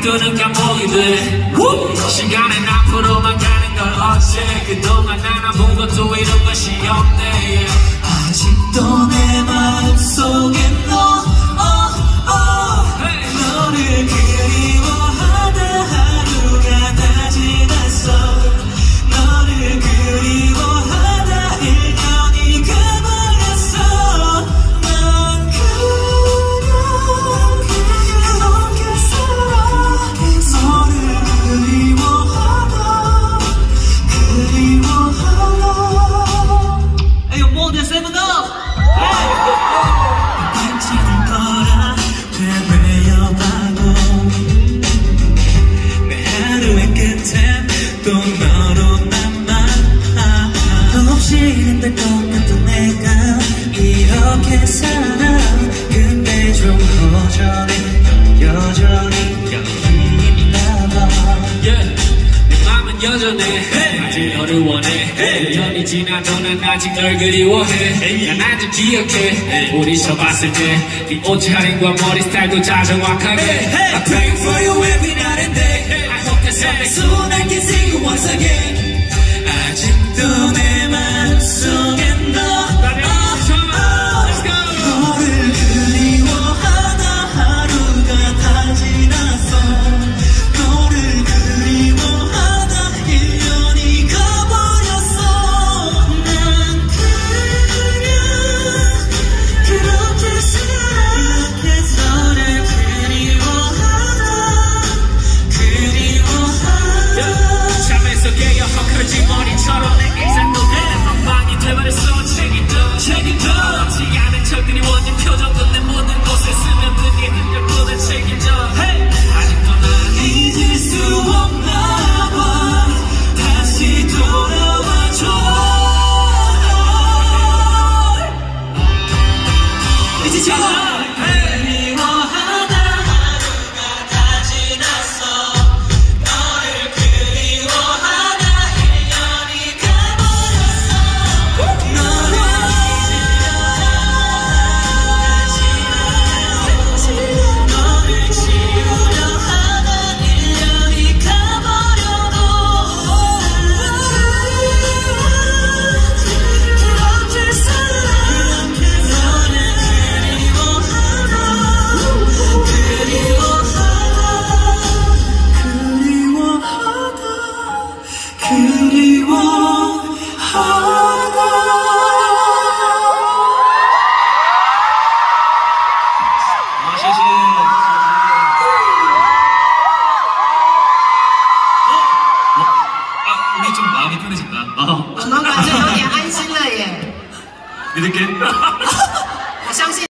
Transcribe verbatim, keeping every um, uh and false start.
아직도 눈 감옥이 돼 시간은 앞으로만 가는 걸 어째 그동안 난 아무 것도 이런 것이 없네 아직도 내 마음속에 너 oh, oh. Hey. 너를 그리워하다 하루가 다 지났어 너를 그리워하다 일 년이 가버렸어 난 그냥 그렇게 살아 너를 그리워하다 그리워하다 에이 모두 세븐 업! 괜찮을 거라 되뇌어봐도 내 하루의 끝엔 또 너로 남아 너 없이 힘들 것 같던 내가 이렇게 살아 근데 좀 허전해 여전히 여기 있나봐 yeah. 내 맘은 여전해 hey. 아직 너를 원해 hey. 일 년이 지나도 난 아직 널 그리워해 hey. 난 아직 기억해 hey. 우리서 봤을 때 네 옷차림과 머리 스타일도 다 정확하게 hey. Hey. I pray for you every night and day hey. I hope that someday soon I can see you once again 아직도 내 맘속엔 너 너를 그리워하다 하루가 다 지났어 너를 그리워하다 일 년이 가버렸어 난 그냥 그렇게 살아 너를 그리워하다 그리워하다 잠에서 깨어 헝클어진 머리처럼 내 일상도 되는 엉망이 돼버렸어 책임져 책임져 없지 않은 척들이 원인 표정도 내 모든 곳에 스며든 네 흔적도 책임져 hey. 아직도 난 잊을 수 없나 봐 다시 돌아와줘 잊지 마 그리워하다 하루가 다 지났어 너를 그리워하다 일 년이 가버렸어 너를 너를 지우려 하다 일 년이 가버려도 그렇게 살아 너를 그리워하다 그리워하다 그리워하다 아,谢谢. 아, 우리 좀 마음이 편해진다. 어. 我们感觉有点安心了耶。 믿을게. 我相信。